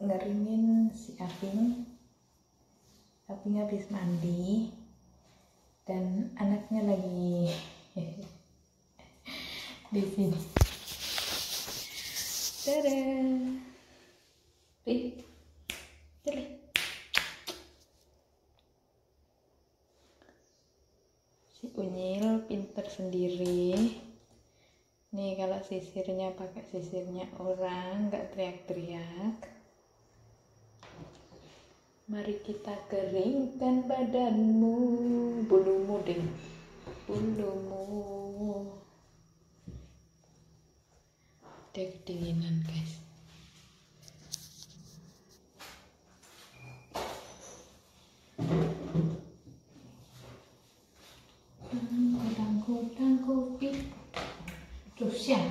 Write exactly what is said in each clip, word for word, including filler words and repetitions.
ngeringin si Aping. Aping habis mandi dan anaknya lagi di sini. Tada, Pi, Cili. Si Unyil pinter sendiri. Nih kalau sisirnya pakai sisirnya orang, nggak teriak-teriak. Mari kita keringkan badanmu, bulumu deh, bulumu. Dia kedinginan guys. Godang-godang kopi, terus ya.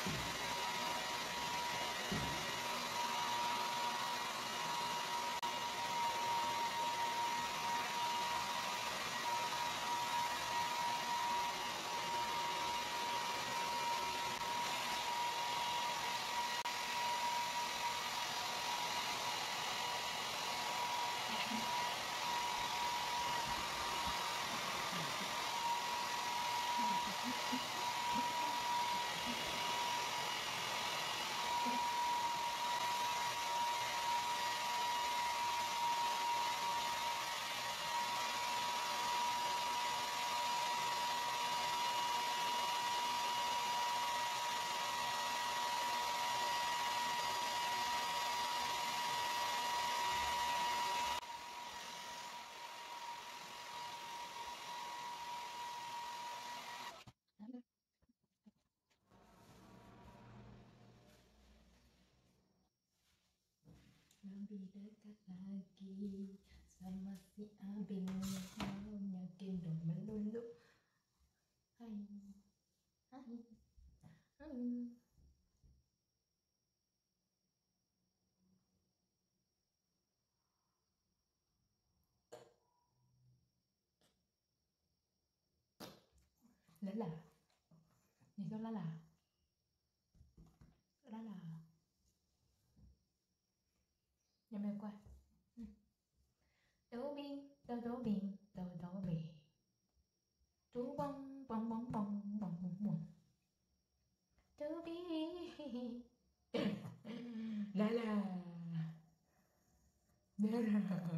Lebih dekat lagi sama si Abing, maunya gendong melulu. Hai, hai, hai. Lala, ni so lala, lala. Nhà mẹ qua. Tố biên, tố tố biên, tố tố bì. Tú bông, bông bông bông, bông bông bông. Tố biên. Lala. Lala.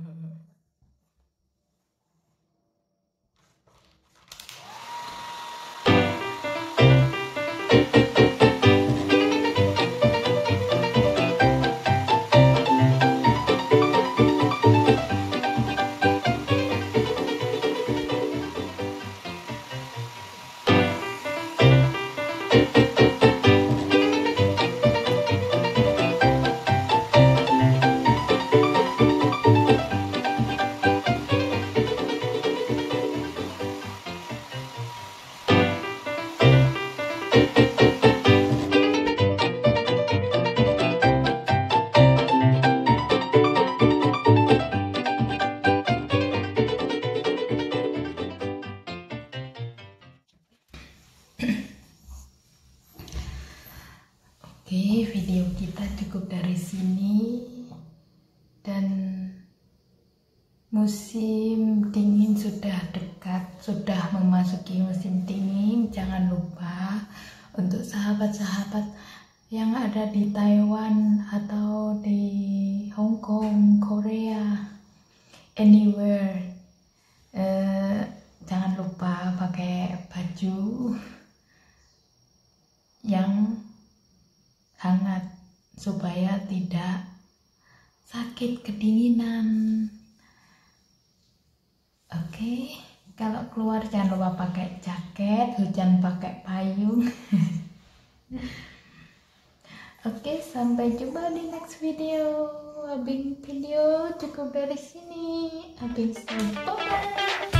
Oke, video kita cukup dari sini. Dan musim dingin sudah dekat, sudah memasuki musim dingin. Jangan lupa untuk sahabat-sahabat yang ada di Taiwan atau di Hong Kong, Korea, anywhere, eh, jangan lupa pakai baju yang hangat supaya tidak sakit kedinginan. Oke, kalau keluar jangan lupa pakai jaket, hujan pakai payung. Oke, sampai jumpa di next video. Abing video cukup dari sini. Abing bye.